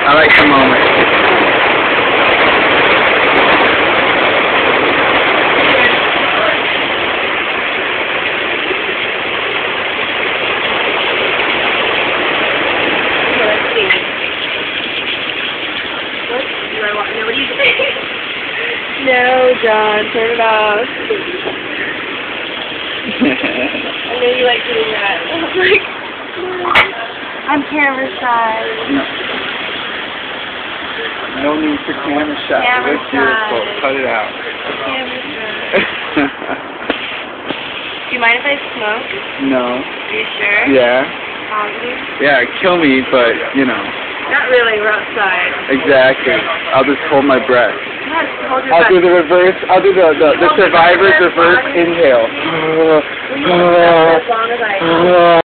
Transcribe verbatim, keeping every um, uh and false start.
I like the moment. What do you think? No, John, turn it off. I know you like doing that. Like, I'm camera shy. No, no need for camera shots. Camera That's your fault. shy. Cut it out. Camera shy. Do you mind if I smoke? No. Are you sure? Yeah. Positive? Yeah, kill me, but, you know. Not really, we're outside. Exactly. I'll just hold my breath. Yes, hold your I'll breath. do the reverse. I'll do the the, the survivor's reverse inhale. Will you hold your breath as long as I...